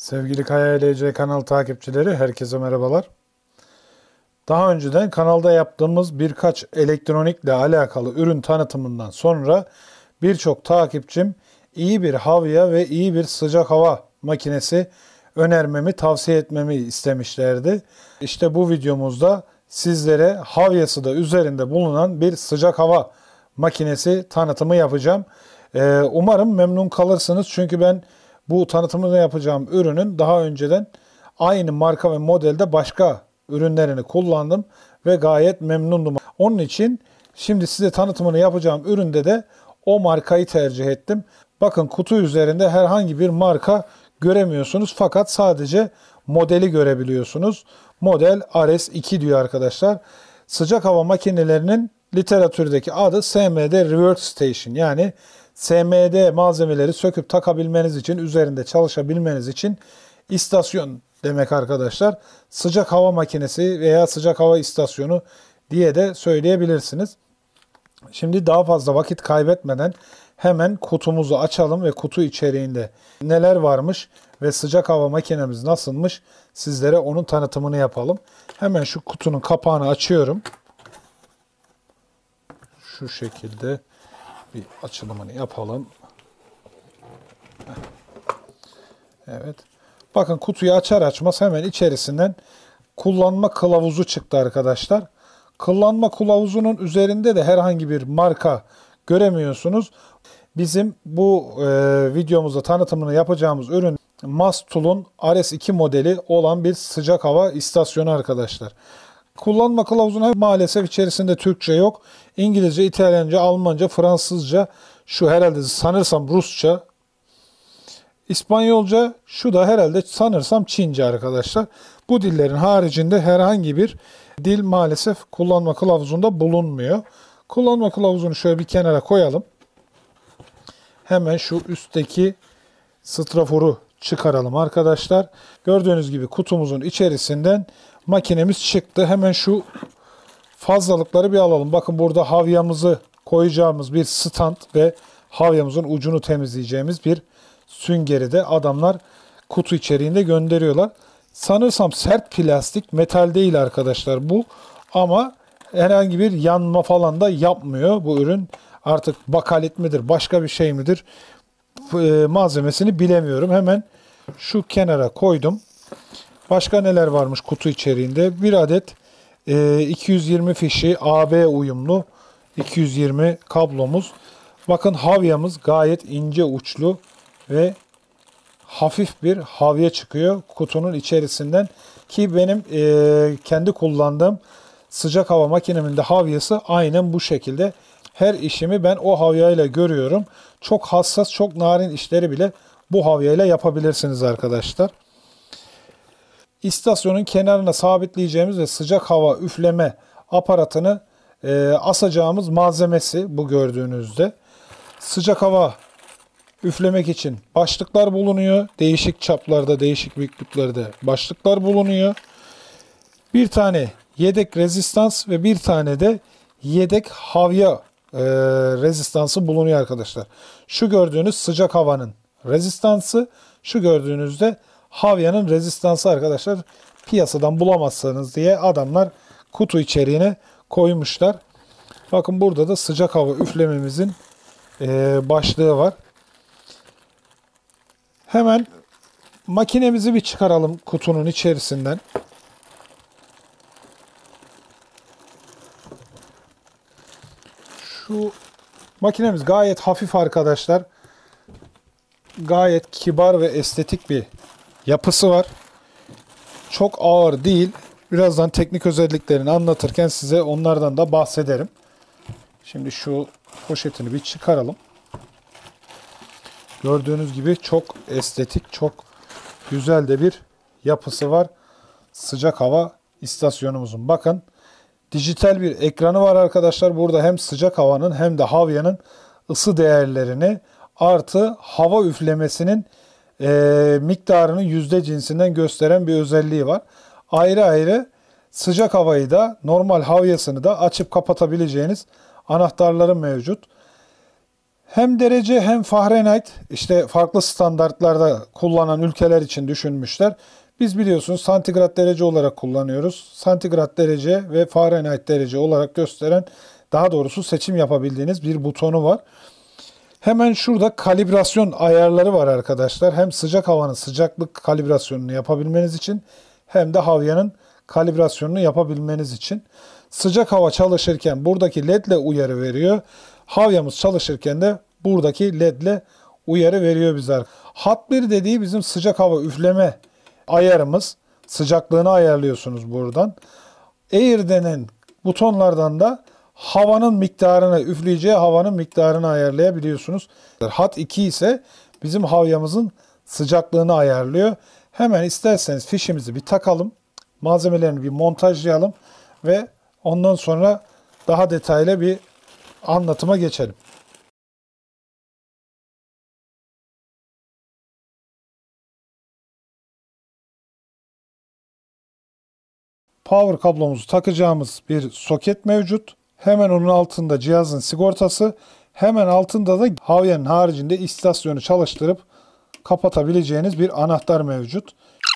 Sevgili Kaya LC kanal takipçileri, herkese merhabalar. Daha önceden kanalda yaptığımız birkaç elektronikle alakalı ürün tanıtımından sonra birçok takipçim iyi bir havya ve iyi bir sıcak hava makinesi önermemi, tavsiye etmemi istemişlerdi. İşte bu videomuzda sizlere havyası da üzerinde bulunan bir sıcak hava makinesi tanıtımı yapacağım. Umarım memnun kalırsınız, çünkü ben bu tanıtımını yapacağım ürünün daha önceden aynı marka ve modelde başka ürünlerini kullandım ve gayet memnundum. Onun için şimdi size tanıtımını yapacağım üründe de o markayı tercih ettim. Bakın, kutu üzerinde herhangi bir marka göremiyorsunuz, fakat sadece modeli görebiliyorsunuz. Model RS2 diyor arkadaşlar. Sıcak hava makinelerinin literatürdeki adı SMD Reverse Station, yani SMD malzemeleri söküp takabilmeniz için, üzerinde çalışabilmeniz için istasyon demek arkadaşlar. Sıcak hava makinesi veya sıcak hava istasyonu diye de söyleyebilirsiniz. Şimdi daha fazla vakit kaybetmeden hemen kutumuzu açalım ve kutu içeriğinde neler varmış ve sıcak hava makinemiz nasılmış sizlere onun tanıtımını yapalım. Hemen şu kutunun kapağını açıyorum. Şu şekilde bir açılımını yapalım. Evet. Bakın, kutuyu açar açmaz hemen içerisinden kullanma kılavuzu çıktı arkadaşlar. Kullanma kılavuzunun üzerinde de herhangi bir marka göremiyorsunuz. Bizim bu videomuzda tanıtımını yapacağımız ürün Mastool'un RS2 modeli olan bir sıcak hava istasyonu arkadaşlar. Kullanma kılavuzunun maalesef içerisinde Türkçe yok. İngilizce, İtalyanca, Almanca, Fransızca, şu herhalde sanırsam Rusça, İspanyolca, şu da herhalde sanırsam Çince arkadaşlar. Bu dillerin haricinde herhangi bir dil maalesef kullanma kılavuzunda bulunmuyor. Kullanma kılavuzunu şöyle bir kenara koyalım. Hemen şu üstteki straforu çıkaralım arkadaşlar. Gördüğünüz gibi kutumuzun içerisinden makinemiz çıktı. Hemen şu fazlalıkları bir alalım. Bakın, burada havyamızı koyacağımız bir stand ve havyamızın ucunu temizleyeceğimiz bir süngeri de adamlar kutu içeriğinde gönderiyorlar. Sanırsam sert plastik, metal değil arkadaşlar bu, ama herhangi bir yanma falan da yapmıyor bu ürün. Artık bakalit midir, başka bir şey midir, malzemesini bilemiyorum. Hemen şu kenara koydum. Başka neler varmış kutu içeriğinde? Bir adet 220 fişi AB uyumlu 220 kablomuz. Bakın, havyamız gayet ince uçlu ve hafif bir havya çıkıyor kutunun içerisinden, ki benim kendi kullandığım sıcak hava makinemin de havyası aynen bu şekilde. Her işimi ben o havyayla görüyorum. Çok hassas, çok narin işleri bile bu havyayla yapabilirsiniz arkadaşlar. İstasyonun kenarına sabitleyeceğimiz ve sıcak hava üfleme aparatını asacağımız malzemesi bu gördüğünüzde. Sıcak hava üflemek için başlıklar bulunuyor. Değişik çaplarda, değişik büyüklüklerde başlıklar bulunuyor. Bir tane yedek rezistans ve bir tane de yedek havya rezistansı bulunuyor arkadaşlar. Şu gördüğünüz sıcak havanın rezistansı, şu gördüğünüzde havyanın rezistansı arkadaşlar. Piyasadan bulamazsanız diye adamlar kutu içeriğine koymuşlar. Bakın, burada da sıcak hava üflememizin başlığı var. Hemen makinemizi bir çıkaralım kutunun içerisinden. Şu makinemiz gayet hafif arkadaşlar. Gayet kibar ve estetik bir yapısı var. Çok ağır değil. Birazdan teknik özelliklerini anlatırken size onlardan da bahsederim. Şimdi şu poşetini bir çıkaralım. Gördüğünüz gibi çok estetik, çok güzel de bir yapısı var sıcak hava istasyonumuzun. Bakın, dijital bir ekranı var arkadaşlar. Burada hem sıcak havanın hem de havyanın ısı değerlerini artı hava üflemesinin miktarının yüzde cinsinden gösteren bir özelliği var. Ayrı ayrı sıcak havayı da normal havyasını da açıp kapatabileceğiniz anahtarları mevcut. Hem derece hem Fahrenheit işte farklı standartlarda kullanan ülkeler için düşünmüşler. Biz biliyorsunuz santigrat derece olarak kullanıyoruz. Santigrat derece ve Fahrenheit derece olarak gösteren, daha doğrusu seçim yapabildiğiniz bir butonu var. Hemen şurada kalibrasyon ayarları var arkadaşlar. Hem sıcak havanın sıcaklık kalibrasyonunu yapabilmeniz için hem de havyanın kalibrasyonunu yapabilmeniz için. Sıcak hava çalışırken buradaki led ile uyarı veriyor. Havyamız çalışırken de buradaki led ile uyarı veriyor bize. Hat 1 dediği bizim sıcak hava üfleme ayarımız. Sıcaklığını ayarlıyorsunuz buradan. Air denen butonlardan da havanın miktarını, üfleyeceği havanın miktarını ayarlayabiliyorsunuz. Hat 2 ise bizim havyamızın sıcaklığını ayarlıyor. Hemen isterseniz fişimizi bir takalım. Malzemelerini bir montajlayalım ve ondan sonra daha detaylı bir anlatıma geçelim. Power kablomuzu takacağımız bir soket mevcut. Hemen onun altında cihazın sigortası, hemen altında da havyanın haricinde istasyonu çalıştırıp kapatabileceğiniz bir anahtar mevcut.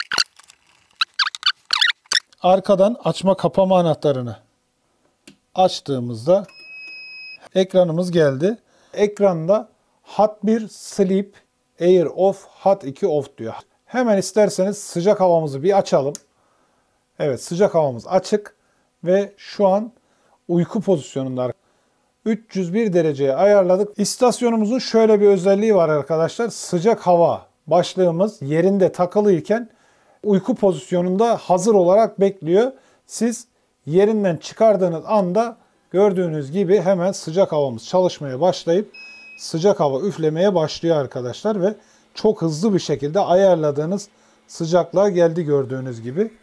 Arkadan açma kapama anahtarını açtığımızda ekranımız geldi. Ekranda Hat 1 Sleep, Air Off, Hat 2 Off diyor. Hemen isterseniz sıcak havamızı bir açalım. Evet, sıcak havamız açık ve şu an uyku pozisyonunda. 301 dereceye ayarladık. İstasyonumuzun şöyle bir özelliği var arkadaşlar. Sıcak hava başlığımız yerinde takılıyken uyku pozisyonunda hazır olarak bekliyor. Siz yerinden çıkardığınız anda gördüğünüz gibi hemen sıcak havamız çalışmaya başlayıp sıcak hava üflemeye başlıyor arkadaşlar ve çok hızlı bir şekilde ayarladığınız sıcaklığa geldi gördüğünüz gibi.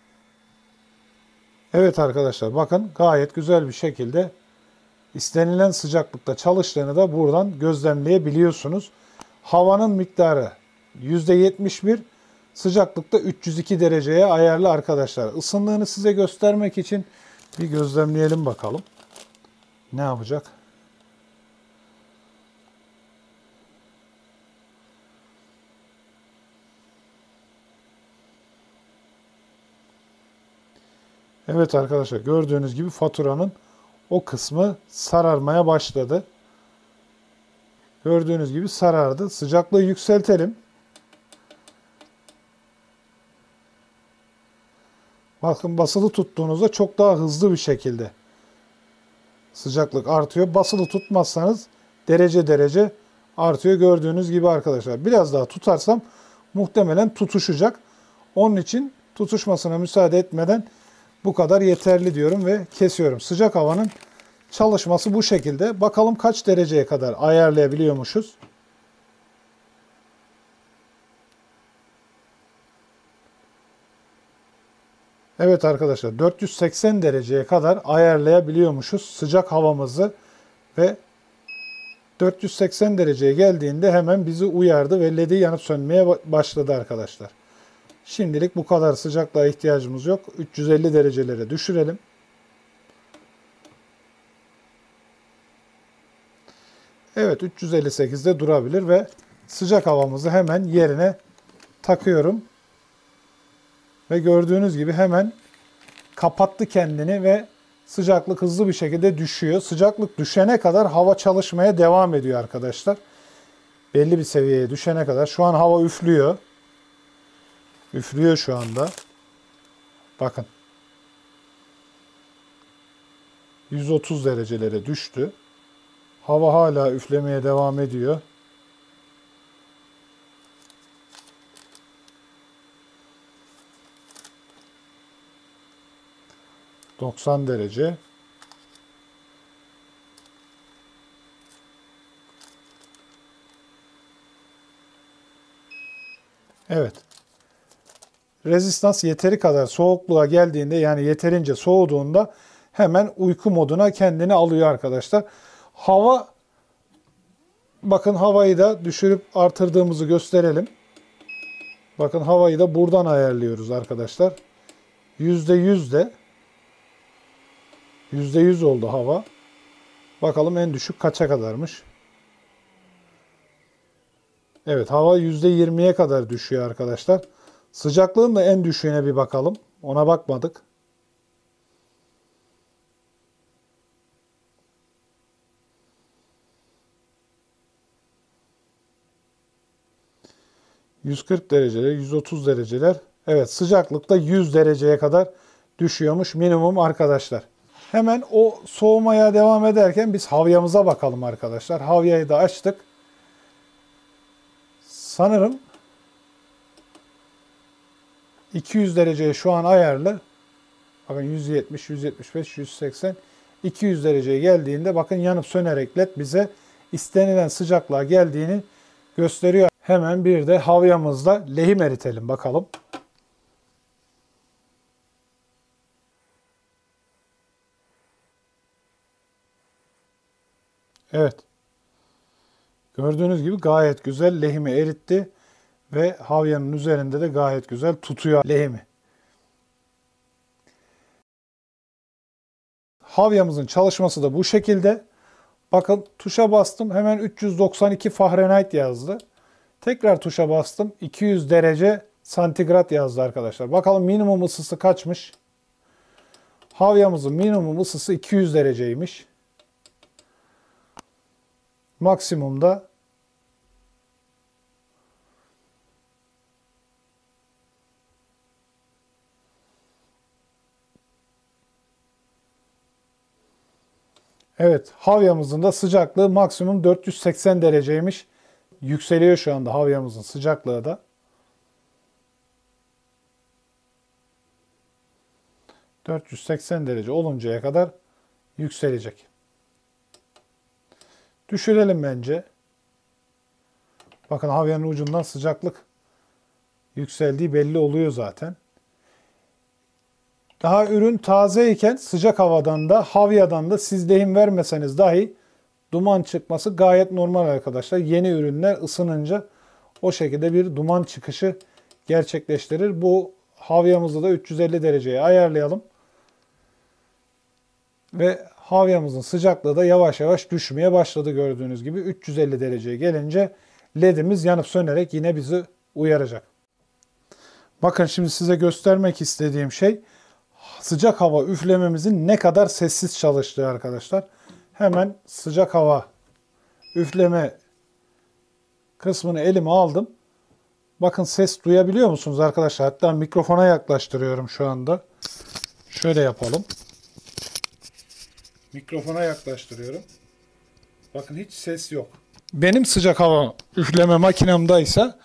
Evet arkadaşlar, bakın gayet güzel bir şekilde istenilen sıcaklıkta çalıştığını da buradan gözlemleyebiliyorsunuz. Havanın miktarı %71, sıcaklıkta 302 dereceye ayarlı arkadaşlar. Isındığını size göstermek için bir gözlemleyelim bakalım. Ne yapacak? Evet arkadaşlar, gördüğünüz gibi faturanın o kısmı sararmaya başladı. Gördüğünüz gibi sarardı. Sıcaklığı yükseltelim. Bakın, basılı tuttuğunuzda çok daha hızlı bir şekilde sıcaklık artıyor. Basılı tutmazsanız derece derece artıyor gördüğünüz gibi arkadaşlar. Biraz daha tutarsam muhtemelen tutuşacak. Onun için tutuşmasına müsaade etmeden bu kadar yeterli diyorum ve kesiyorum. Sıcak havanın çalışması bu şekilde. Bakalım kaç dereceye kadar ayarlayabiliyormuşuz. Evet arkadaşlar, 480 dereceye kadar ayarlayabiliyormuşuz sıcak havamızı ve 480 dereceye geldiğinde hemen bizi uyardı ve LED'i yanıp sönmeye başladı arkadaşlar. Şimdilik bu kadar sıcaklığa ihtiyacımız yok. 350 derecelere düşürelim. Evet, 358'de durabilir ve sıcak havamızı hemen yerine takıyorum. Ve gördüğünüz gibi hemen kapattı kendini ve sıcaklık hızlı bir şekilde düşüyor. Sıcaklık düşene kadar hava çalışmaya devam ediyor arkadaşlar. Belli bir seviyeye düşene kadar. Şu an hava üflüyor. Üflüyor şu anda. Bakın. 130 derecelere düştü. Hava hala üflemeye devam ediyor. ...90 derece. Evet. Rezistans yeteri kadar soğukluğa geldiğinde, yani yeterince soğuduğunda hemen uyku moduna kendini alıyor arkadaşlar. Hava, bakın havayı da düşürüp artırdığımızı gösterelim. Bakın havayı da buradan ayarlıyoruz arkadaşlar. %100 de %100 oldu hava. Bakalım en düşük kaça kadarmış. Evet, hava %20'ye kadar düşüyor arkadaşlar. Sıcaklığın da en düşüğüne bir bakalım. Ona bakmadık. ...140 dereceler, 130 dereceler. Evet, sıcaklıkta 100 dereceye kadar düşüyormuş minimum arkadaşlar. Hemen o soğumaya devam ederken biz havyamıza bakalım arkadaşlar. Havyayı da açtık. Sanırım 200 dereceye şu an ayarlı. Bakın 170, 175, 180, 200 dereceye geldiğinde bakın yanıp sönerek led bize istenilen sıcaklığa geldiğini gösteriyor. Hemen bir de havyamızla lehim eritelim bakalım. Evet. Gördüğünüz gibi gayet güzel lehimi eritti ve havyanın üzerinde de gayet güzel tutuyor lehimi. Havyamızın çalışması da bu şekilde. Bakın tuşa bastım, hemen 392 Fahrenheit yazdı. Tekrar tuşa bastım, 200 derece santigrat yazdı arkadaşlar. Bakalım minimum ısısı kaçmış? Havyamızın minimum ısısı 200 dereceymiş. Maksimumda evet, havyamızın da sıcaklığı maksimum 480 dereceymiş. Yükseliyor şu anda havyamızın sıcaklığı da. 480 derece oluncaya kadar yükselecek. Düşürelim bence. Bakın havyanın ucundan sıcaklık yükseldiği belli oluyor zaten. Daha ürün tazeyken sıcak havadan da havyadan da siz lehim vermeseniz dahi duman çıkması gayet normal arkadaşlar. Yeni ürünler ısınınca o şekilde bir duman çıkışı gerçekleştirir. Bu havyamızı da 350 dereceye ayarlayalım. Ve havyamızın sıcaklığı da yavaş yavaş düşmeye başladı gördüğünüz gibi. 350 dereceye gelince ledimiz yanıp sönerek yine bizi uyaracak. Bakın şimdi size göstermek istediğim şey sıcak hava üflememizin ne kadar sessiz çalıştığı arkadaşlar. Hemen sıcak hava üfleme kısmını elime aldım. Bakın ses duyabiliyor musunuz arkadaşlar? Hatta mikrofona yaklaştırıyorum şu anda. Şöyle yapalım. Mikrofona yaklaştırıyorum. Bakın hiç ses yok. Benim sıcak hava üfleme makinemdaysa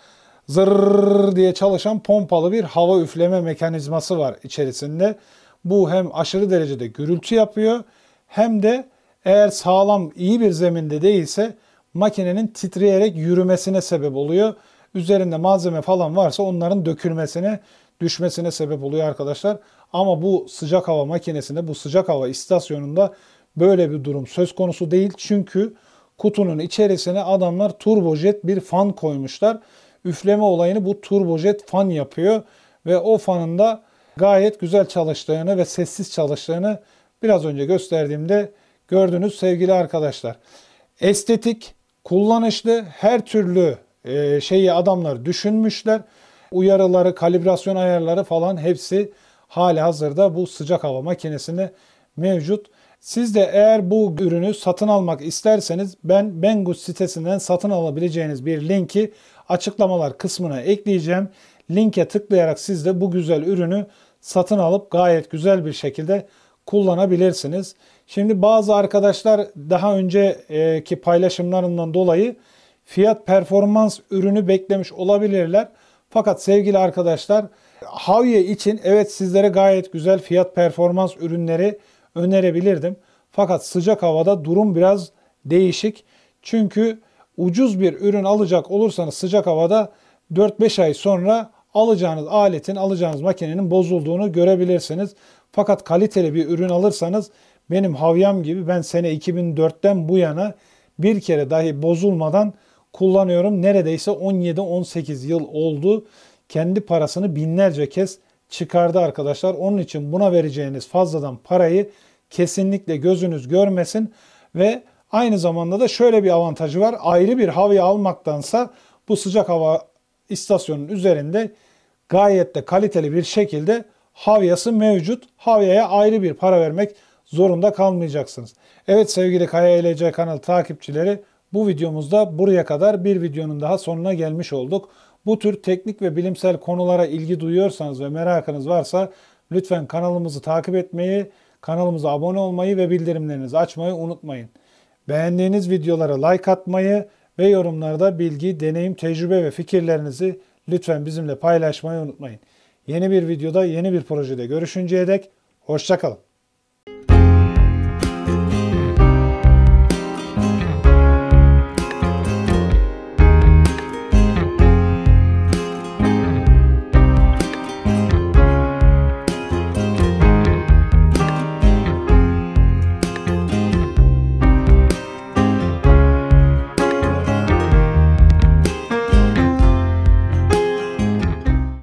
zırr diye çalışan pompalı bir hava üfleme mekanizması var içerisinde. Bu hem aşırı derecede gürültü yapıyor hem de eğer sağlam iyi bir zeminde değilse makinenin titreyerek yürümesine sebep oluyor. Üzerinde malzeme falan varsa onların dökülmesine, düşmesine sebep oluyor arkadaşlar. Ama bu sıcak hava makinesinde, bu sıcak hava istasyonunda böyle bir durum söz konusu değil. Çünkü kutunun içerisine adamlar turbojet bir fan koymuşlar. Üfleme olayını bu turbojet fan yapıyor ve o fanın da gayet güzel çalıştığını ve sessiz çalıştığını biraz önce gösterdiğimde gördünüz sevgili arkadaşlar. Estetik, kullanışlı, her türlü şeyi adamlar düşünmüşler. Uyarıları, kalibrasyon ayarları falan hepsi halihazırda bu sıcak hava makinesinde mevcut. Siz de eğer bu ürünü satın almak isterseniz ben Banggood sitesinden satın alabileceğiniz bir linki açıklamalar kısmına ekleyeceğim. Linke tıklayarak siz de bu güzel ürünü satın alıp gayet güzel bir şekilde kullanabilirsiniz. Şimdi bazı arkadaşlar daha önceki paylaşımlarından dolayı fiyat performans ürünü beklemiş olabilirler. Fakat sevgili arkadaşlar Havya için evet sizlere gayet güzel fiyat performans ürünleri önerebilirdim. Fakat sıcak havada durum biraz değişik. Çünkü ucuz bir ürün alacak olursanız sıcak havada 4-5 ay sonra alacağınız aletin, alacağınız makinenin bozulduğunu görebilirsiniz. Fakat kaliteli bir ürün alırsanız benim havyam gibi ben sene 2004'ten bu yana bir kere dahi bozulmadan kullanıyorum. Neredeyse 17-18 yıl oldu. Kendi parasını binlerce kez çıkardı arkadaşlar. Onun için buna vereceğiniz fazladan parayı kesinlikle gözünüz görmesin. Ve aynı zamanda da şöyle bir avantajı var. Ayrı bir havya almaktansa bu sıcak hava istasyonunun üzerinde gayet de kaliteli bir şekilde havyası mevcut. Havyaya ayrı bir para vermek zorunda kalmayacaksınız. Evet sevgili Kaya ELC kanal takipçileri, bu videomuzda buraya kadar bir videonun daha sonuna gelmiş olduk. Bu tür teknik ve bilimsel konulara ilgi duyuyorsanız ve merakınız varsa lütfen kanalımızı takip etmeyi, kanalımıza abone olmayı ve bildirimlerinizi açmayı unutmayın. Beğendiğiniz videolara like atmayı ve yorumlarda bilgi, deneyim, tecrübe ve fikirlerinizi lütfen bizimle paylaşmayı unutmayın. Yeni bir videoda, yeni bir projede görüşünceye dek hoşça kalın.